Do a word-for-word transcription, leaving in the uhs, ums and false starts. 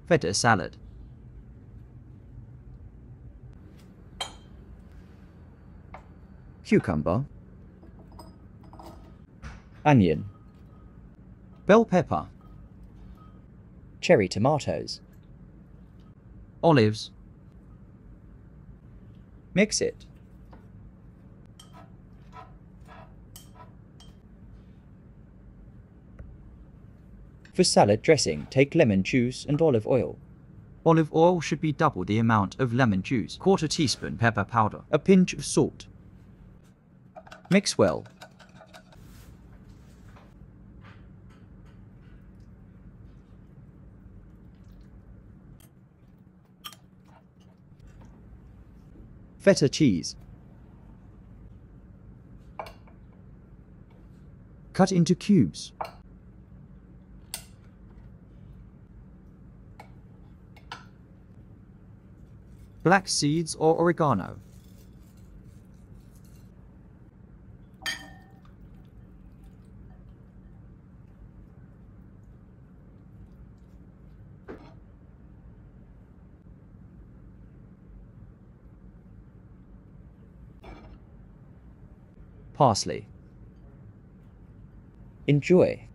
Feta salad. Cucumber. Onion. Bell pepper. Cherry tomatoes. Olives. Mix it. For salad dressing, take lemon juice and olive oil. Olive oil should be double the amount of lemon juice. Quarter teaspoon pepper powder. A pinch of salt. Mix well. Feta cheese. Cut into cubes. Black seeds or oregano. Parsley. Enjoy.